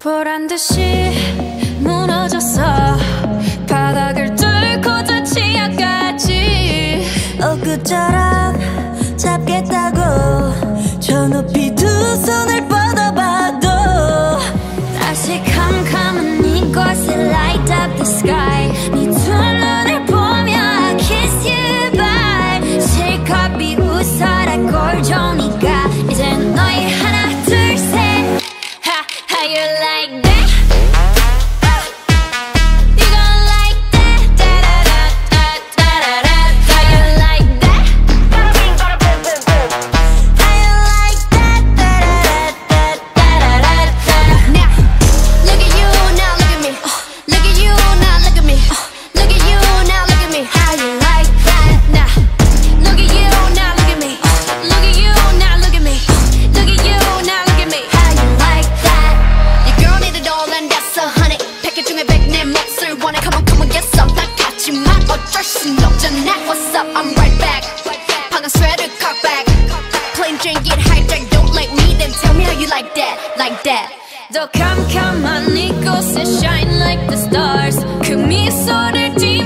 보란 듯이 무너졌어. 바닥을 뚫고 저 치아까지 엊그처럼 잡겠다고 저 높이 두 손을 뻗어봐도 다시 캄캄한 이곳에 light up the sky. 네 두 눈을 보며 I kiss you bye. 실컷 비웃어라 꼴좋으니까 이젠 너희 하나 둘 셋. How you like that? You gon' like that? Da-da-da-da-da-da-da. How you like that? How you like that? Da-da-da-da-da-da-da. Now, look at you, now look at me. Look at you, now look at me. Look at you, now look at me. How you like that? Now, look at you, now look at me. Look at you, now look at me. Look at you, now look at me. How you like that? Your girl need it all and that's 100. 100개 중에 100 내 몫을 원해. Come on, come on, get some. 난 같지만 어쩔 순 없잖아. What's up? I'm right back. 방금 sweater cock back. Plain Jane get hijacked. Don't like me, then tell me how you like that. Like that. 더 캄캄한 이곳에 shine like the stars. 그 미소를 띄워